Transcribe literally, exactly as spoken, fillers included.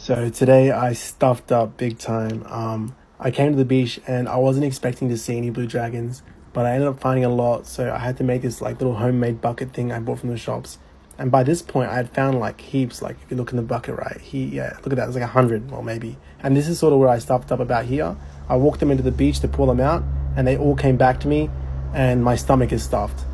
So today I stuffed up big time. Um, I came to the beach and I wasn't expecting to see any blue dragons, but I ended up finding a lot. So I had to make this like little homemade bucket thing I bought from the shops. And by this point I had found like heaps. Like if you look in the bucket, right, he yeah, look at that, there's like a hundred or maybe. And this is sort of where I stuffed up about here. I walked them into the beach to pull them out and they all came back to me and my stomach is stuffed.